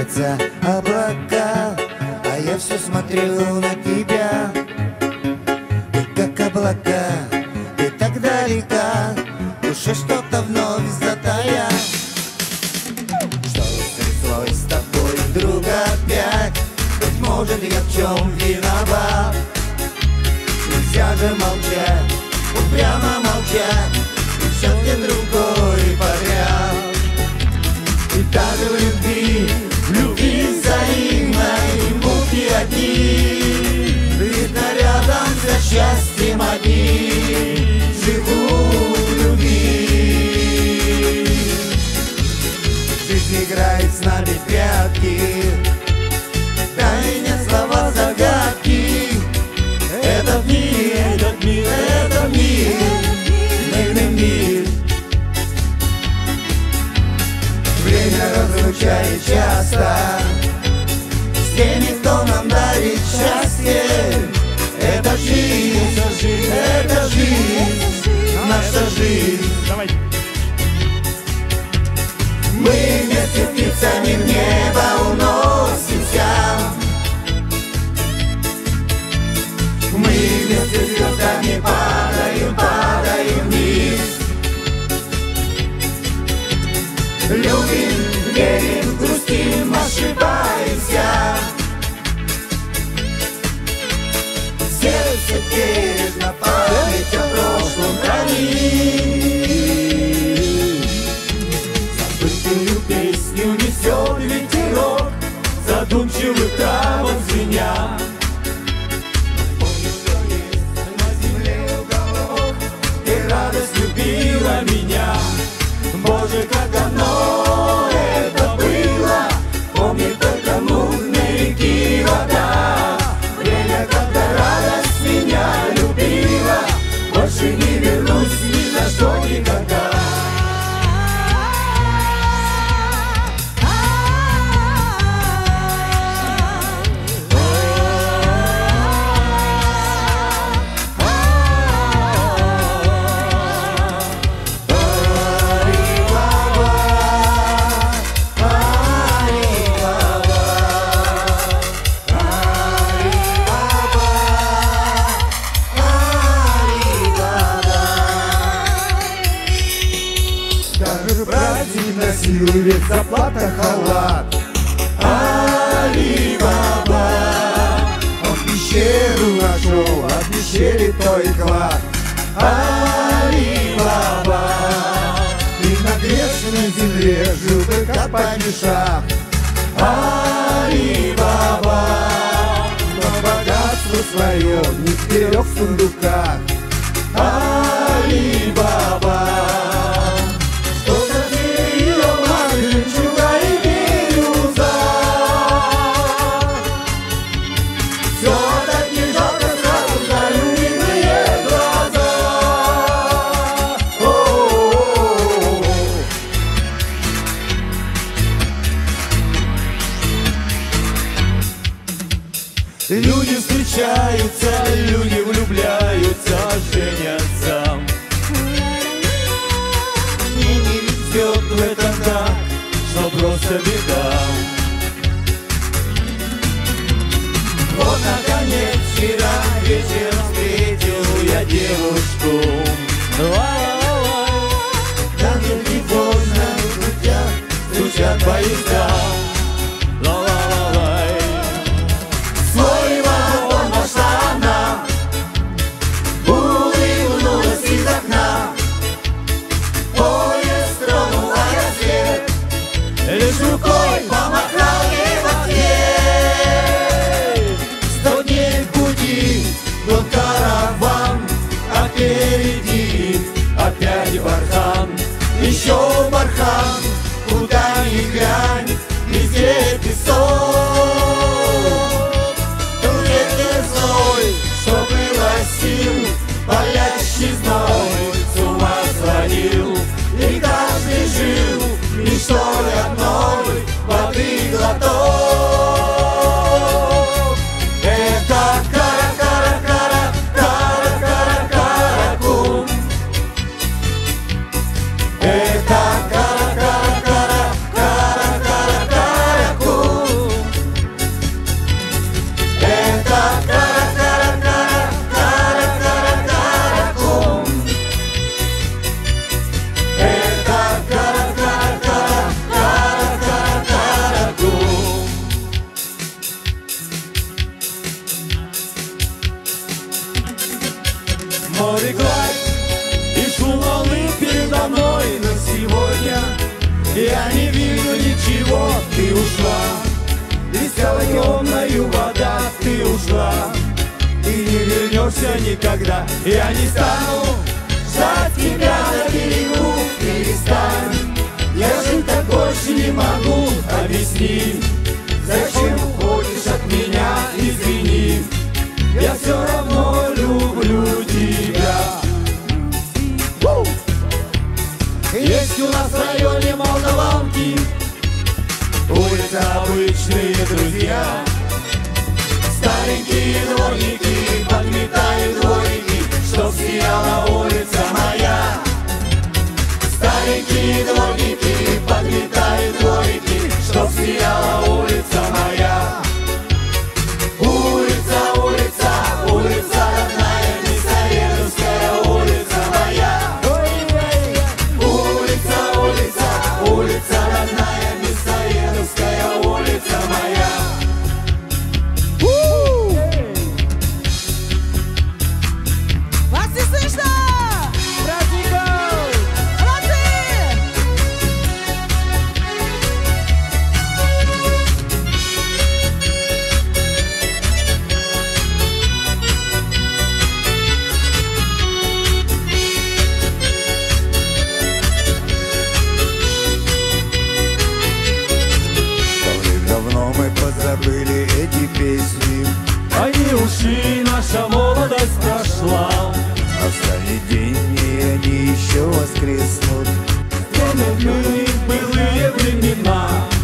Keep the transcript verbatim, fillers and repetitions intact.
клубятся облака, а я все смотрю на тебя. Ты как облака, ты так далека, в душе что-то вновь затая. Что стряслось с тобой вдруг опять? Быть может, я в чем виноват? Нельзя же молчать, упрямо молчать, и все где другой подряд. И даже в любви, в любви взаимной муки одни, видно рядом за счастьем одни живут в любви. Жизнь играет с нами в прятки, тайны слова загадки. Этот мир, этот мир, этот мир, мирный мир. Время разлучает часто с теми, кто нам дарит счастье. Это жизнь, это жизнь, наша жизнь. Мы вместе с птицами в небо уносимся. Мы вместе с звездами падаем, падаем вниз. Любим, верим, грустим, ошибаемся. Сердце бережно память о прошлом хранит. Забытую песню несет ветерок, задумчивый травах звеня. Помню, что есть на земле уголок, и радость любила меня. Боже, как давно это было, помнит только мутные реки вода. Время, когда радость меня любила, больше не вернусь ни за что никогда. Ведь заплата халат. Али-Баба, он пещеру нашел, а в пещере той клад. Али-Баба, и на грешной земле жил только падишах. Али-Баба, но богатство свое не сберег в сундуках. Али-Баба, люди встречаются, люди влюбляются, женятся. Мне не везет в этом так, что просто беда. Вот наконец вчера вечером встретил я девушку. Там где не поздно, стучат, стучат поезда. Лишь рукой помахал ей в ответ. Сто дней в пути, но караван, а впереди опять бархан. Еще бархан, куда ни глянь, везде песок. Тот ветер злой, что было сил, палящий зной, с ума сводил. И каждый жил мечтой одной, воды глоток. Это кара-кара-кара, кара-кара-каракум. Это кара-кара. Я не вижу ничего, ты ушла. И стала темною вода, ты ушла. И не вернешься никогда. Я не стану ждать тебя на берегу, перестань. Я жить так больше не могу, объясни, зачем уходишь от меня, извини. Я все равно люблю тебя. Есть у нас в районе Молдаванки улица обычные друзья. Старенькие дворники подметают дворики, чтоб сияла улица моя. Старенькие дворники подметают дворики, чтоб сияла улица моя. Улица, улица, улица родная, Мясоедовская улица моя. Улица, улица, улица родная, Мясоедовская улица моя. Вас не слышно! Праздников! Молодцы! Давно мы позабыли эти песни. Они ушли, наша молодость прошла. Настанет день, и они еще воскреснут. Вспомнят мы былые времена.